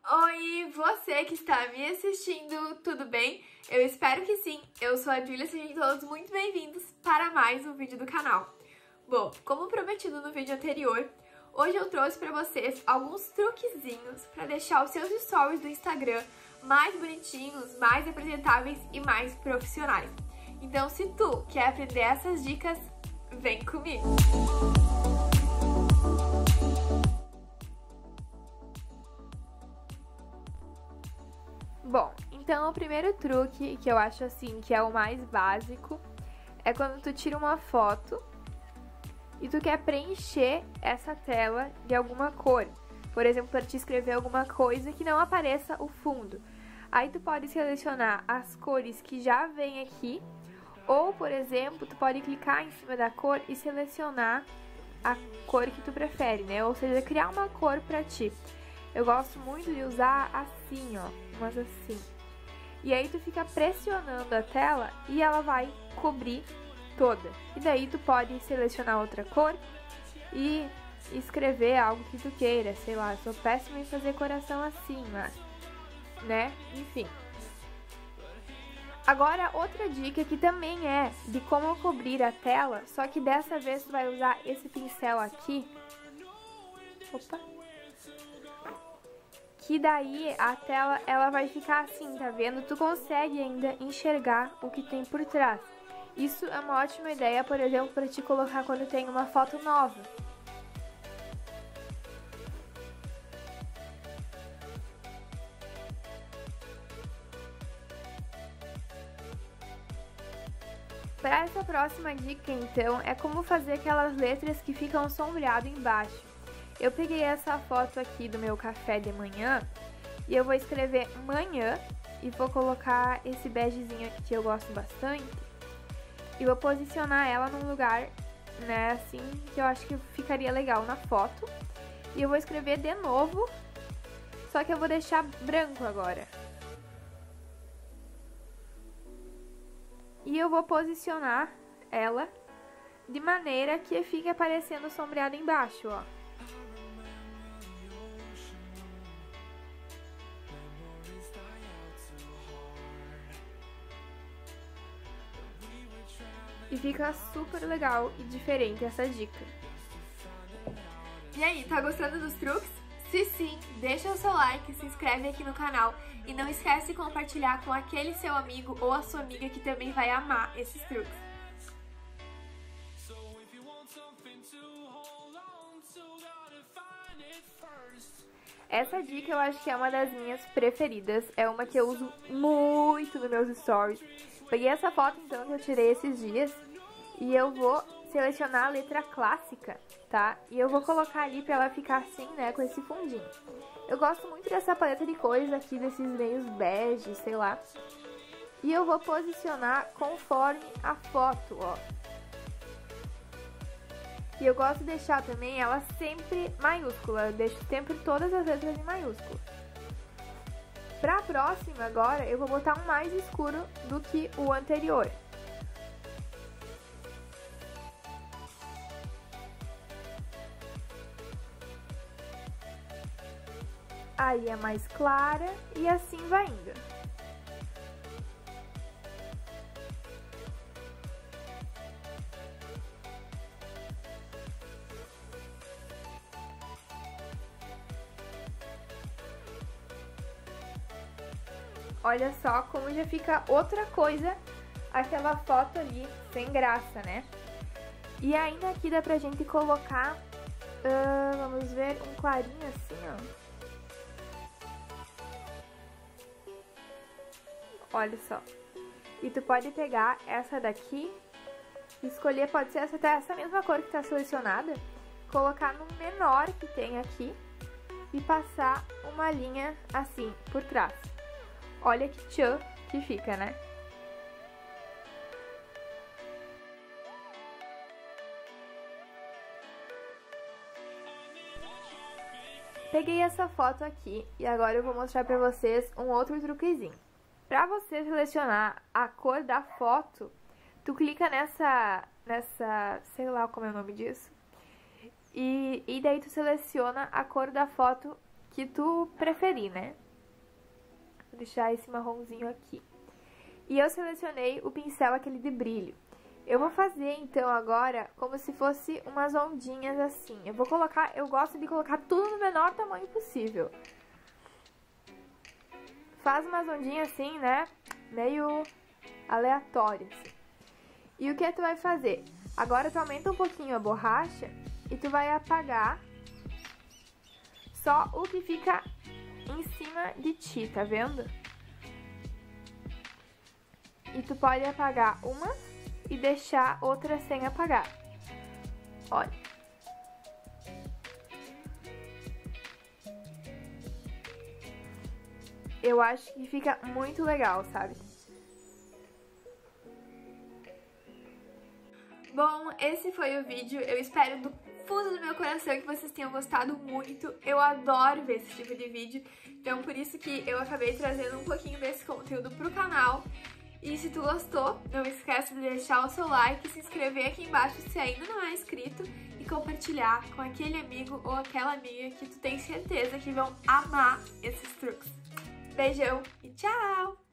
Oi, você que está me assistindo, tudo bem? Eu espero que sim, eu sou a Júlia, sejam todos muito bem-vindos para mais um vídeo do canal. Bom, como prometido no vídeo anterior, hoje eu trouxe para vocês alguns truquezinhos para deixar os seus stories do Instagram mais bonitinhos, mais apresentáveis e mais profissionais. Então, se tu quer aprender essas dicas, vem comigo! Bom, então o primeiro truque, que eu acho assim que é o mais básico, é quando tu tira uma foto e tu quer preencher essa tela de alguma cor. Por exemplo, para te escrever alguma coisa que não apareça o fundo. Aí tu pode selecionar as cores que já vem aqui, ou, por exemplo, tu pode clicar em cima da cor e selecionar a cor que tu prefere, né? Ou seja, criar uma cor pra ti. Eu gosto muito de usar assim, ó, umas assim. E aí tu fica pressionando a tela e ela vai cobrir toda. E daí tu pode selecionar outra cor e escrever algo que tu queira, sei lá, eu sou péssima em fazer coração assim, mas, né? Enfim. Agora, outra dica que também é de como cobrir a tela, só que dessa vez tu vai usar esse pincel aqui. Opa! Que daí a tela ela vai ficar assim, tá vendo? Tu consegue ainda enxergar o que tem por trás. Isso é uma ótima ideia, por exemplo, para te colocar quando tem uma foto nova. Para essa próxima dica, então, é como fazer aquelas letras que ficam sombreado embaixo. Eu peguei essa foto aqui do meu café de manhã e eu vou escrever manhã e vou colocar esse begezinho aqui que eu gosto bastante e vou posicionar ela num lugar, né, assim, que eu acho que ficaria legal na foto. E eu vou escrever de novo, só que eu vou deixar branco agora. E eu vou posicionar ela de maneira que fique aparecendo sombreado embaixo, ó. E fica super legal e diferente essa dica. E aí, tá gostando dos truques? Se sim, deixa o seu like, se inscreve aqui no canal e não esquece de compartilhar com aquele seu amigo ou a sua amiga que também vai amar esses truques. Essa dica eu acho que é uma das minhas preferidas, é uma que eu uso muito nos meus stories. Peguei essa foto então que eu tirei esses dias e eu vou selecionar a letra clássica, tá? E eu vou colocar ali pra ela ficar assim, né, com esse fundinho. Eu gosto muito dessa paleta de cores aqui, desses meios bege, sei lá. E eu vou posicionar conforme a foto, ó. E eu gosto de deixar também ela sempre maiúscula, eu deixo sempre todas as letras em maiúsculo. Pra próxima agora, eu vou botar um mais escuro do que o anterior. Aí é mais clara e assim vai indo. Olha só como já fica outra coisa aquela foto ali, sem graça, né? E ainda aqui dá pra gente colocar, vamos ver, um clarinho assim, ó. Olha só. E tu pode pegar essa daqui, escolher, pode ser até essa mesma cor que tá selecionada, colocar no menor que tem aqui e passar uma linha assim por trás. Olha que tchan que fica, né? Peguei essa foto aqui e agora eu vou mostrar pra vocês um outro truquezinho. Pra você selecionar a cor da foto, tu clica nessa, sei lá como é o nome disso, e daí tu seleciona a cor da foto que tu preferir, né? Vou deixar esse marronzinho aqui. E eu selecionei o pincel aquele de brilho. Eu vou fazer, então, agora, como se fosse umas ondinhas assim. Eu gosto de colocar tudo no menor tamanho possível. Faz umas ondinhas assim, né? Meio aleatórias. E o que tu vai fazer? Agora tu aumenta um pouquinho a borracha e tu vai apagar só o que fica em cima de ti, tá vendo? E tu pode apagar uma e deixar outra sem apagar. Olha. Eu acho que fica muito legal, sabe? Bom, esse foi o vídeo. Eu espero do fundo do meu coração que vocês tenham gostado muito. Eu adoro ver esse tipo de vídeo. Então, por isso que eu acabei trazendo um pouquinho desse conteúdo pro canal. E se tu gostou, não esquece de deixar o seu like, se inscrever aqui embaixo se ainda não é inscrito e compartilhar com aquele amigo ou aquela amiga que tu tem certeza que vão amar esses truques. Beijão e tchau!